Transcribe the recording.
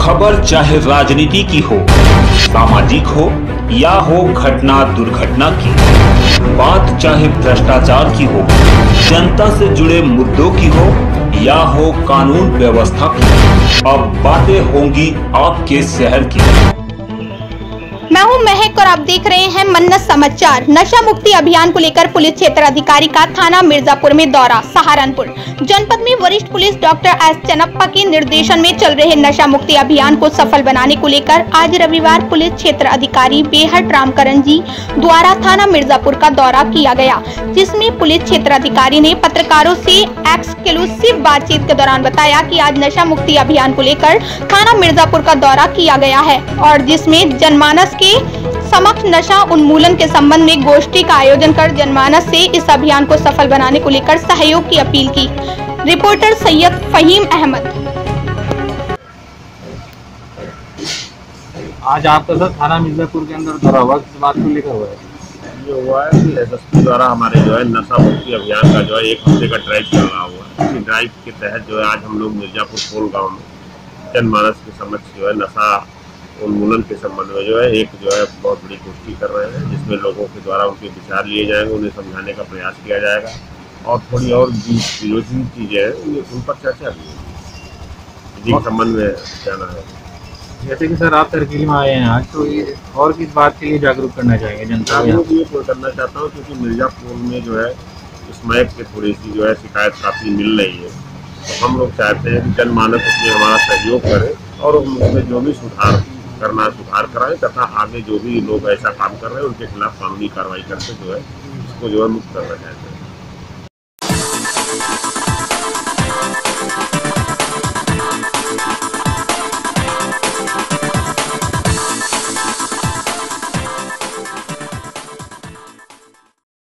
खबर चाहे राजनीति की हो, सामाजिक हो या हो घटना दुर्घटना की, बात चाहे भ्रष्टाचार की हो, जनता से जुड़े मुद्दों की हो या हो कानून व्यवस्था की, अब बातें होंगी आपके शहर की। मैं हूं महक और आप देख रहे हैं मन्नत समाचार। नशा मुक्ति अभियान को लेकर पुलिस क्षेत्र अधिकारी का थाना मिर्जापुर में दौरा। सहारनपुर जनपद में वरिष्ठ पुलिस डॉक्टर एस चन्नप्पा के निर्देशन में चल रहे नशा मुक्ति अभियान को सफल बनाने को लेकर आज रविवार पुलिस क्षेत्र अधिकारी बेहट रामकरण जी द्वारा थाना मिर्जापुर का दौरा किया गया, जिसमें पुलिस क्षेत्र अधिकारी ने पत्रकारों से एक्सक्लूसिव बातचीत के दौरान बताया कि आज नशा मुक्ति अभियान को लेकर थाना मिर्जापुर का दौरा किया गया है और जिसमें जनमानस के समक्ष नशा उन्मूलन के संबंध में गोष्ठी का आयोजन कर जनमानस से इस अभियान को सफल बनाने को लेकर सहयोग की अपील की। रिपोर्टर सैयद फहीम अहमद। आज आपका सर थाना मिर्जापुर के अंदर दौरा हुआ, किस बात को लेकर हुआ है? जो हुआ है कि एसएसपी द्वारा हमारे जो है नशा मुक्ति अभियान का जो है 1 हफ्ते का ड्राइव चल रहा हुआ। इसी ड्राइव के तहत जो है आज हम लोग मिर्जापुर पोल गाँव में जनमानस के समक्ष जो है नशा उन्मूलन के संबंध में जो है एक जो है बहुत बड़ी गोष्ठी कर रहे हैं, जिसमें लोगों के द्वारा उनके विचार लिए जाएंगे, उन्हें समझाने का प्रयास किया जाएगा और थोड़ी और विरोधी चीज़ें हैं उन पर चर्चा भी होगी, जिसके संबंध में जाना है। जैसे कि सर आप तरकील में आए हैं आज, तो ये और किस बात के लिए जागरूक करना चाहेंगे जनता को? ये करना चाहता हूँ क्योंकि मिर्जापुर में जो है स्मैक की थोड़ी सी जो है शिकायत काफ़ी मिल रही है, तो हम लोग चाहते हैं कि जनमानस उसमें हमारा सहयोग करे और उसमें जो भी सुधार कराएं तथा आगे जो भी लोग ऐसा काम कर रहे हैं उनके खिलाफ कानूनी कार्रवाई करके जो है इसको जो है मुक्त करना चाहते हैं।